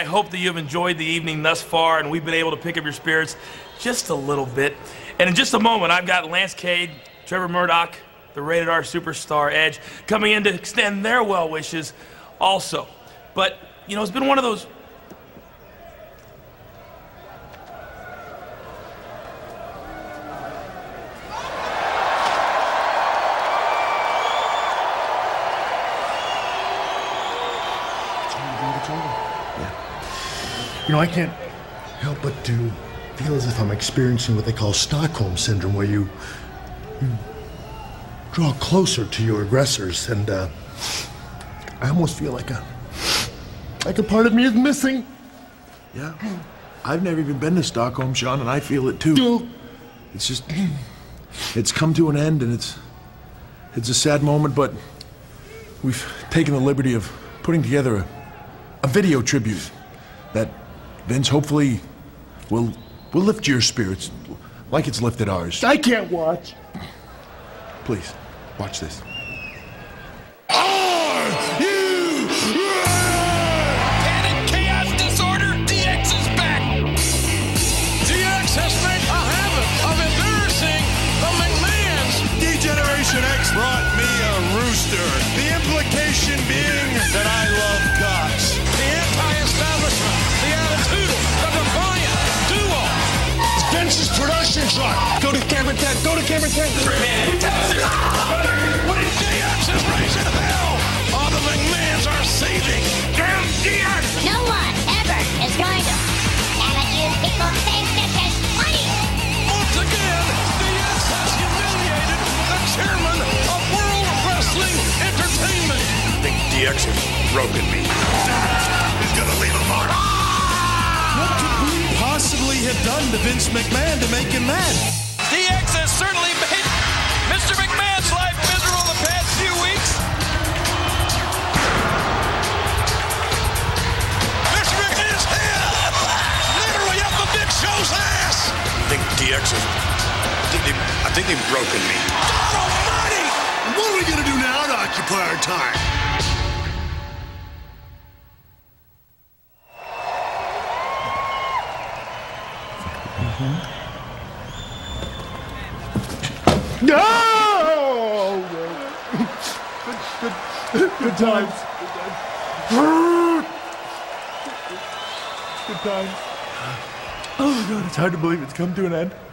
I hope that you have enjoyed the evening thus far, and we've been able to pick up your spirits just a little bit. And in just a moment, I've got Lance Cade, Trevor Murdoch, the Rated R Superstar Edge, coming in to extend their well wishes also. But, you know, it's been one of those... You know, I can't help but to feel as if I'm experiencing what they call Stockholm Syndrome, where you draw closer to your aggressors, and I almost feel like a part of me is missing. Yeah, I've never even been to Stockholm, Sean, and I feel it too. It's just, it's come to an end, and it's a sad moment, but we've taken the liberty of putting together a video tribute that, Vince, hopefully will lift your spirits like it's lifted ours. I can't watch. Please, watch this. Are you ready? Panic, chaos, disorder, DX is back. DX has made a habit of embarrassing the McMahons. D-Generation X brought me a rooster. The implication being that I love cocks. The anti-establishment, the attitudinal, the defiant duo. It's Vince's production shot. Go to camera 10. Go to camera 10. What is DX is raising hell? All the McMahons are saving. Damn DX! No one ever is going to. Haven't you people think this is funny? Once again, DX has humiliated the chairman of World Wrestling Entertainment. I think DX has broken me. He's gonna leave a mark. What could we possibly have done to Vince McMahon to make him mad? DX has certainly made Mr. McMahon's life miserable the past few weeks. Mr. McMahon's head literally up the Big Show's ass. I think DX has... I think they've broken me. God almighty! What are we gonna do now to occupy our time? No! Good times. Good times. Oh, God, it's hard to believe it's come to an end.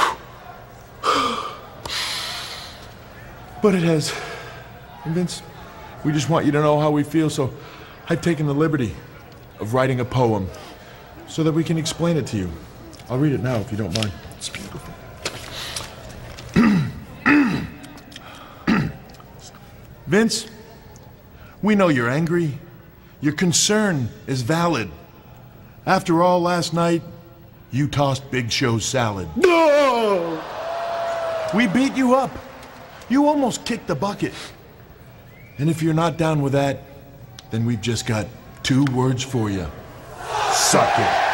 But it has. And Vince, we just want you to know how we feel, so I've taken the liberty of writing a poem so that we can explain it to you. I'll read it now if you don't mind. It's beautiful. Vince, we know you're angry. Your concern is valid. After all, last night, you tossed Big Show's salad. No! We beat you up. You almost kicked the bucket. And if you're not down with that, then we've just got two words for you. Suck it.